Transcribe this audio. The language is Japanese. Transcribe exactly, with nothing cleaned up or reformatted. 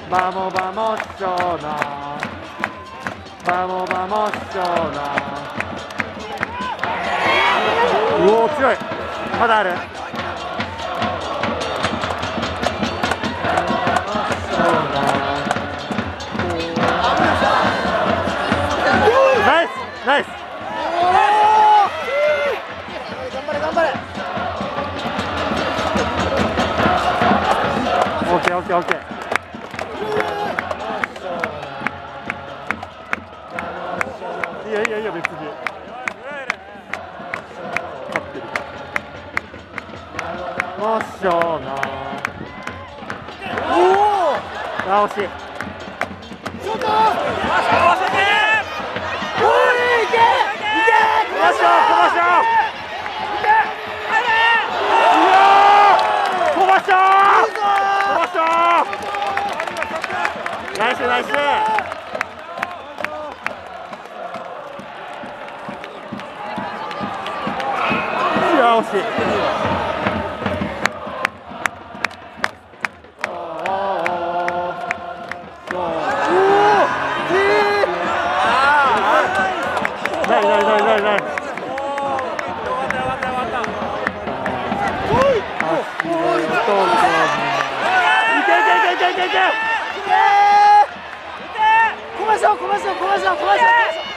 Vamos, vamos, Shona. Vamos, vamos, Shona. うおー、強い。まだある。ナイスナイス。 頑張れ頑張れ。 オッケーオッケーオッケー。いいよいいよいいよ別に。勝ってる。もっしょーな。 おお。 あ、惜しい。 ショート。 ましょう、飛ばしょう。飛ばしょう。飛ばしょう。ナイスナイス。いや惜しい。ないないないないない。 こましょうこましょうこましょうこましょう。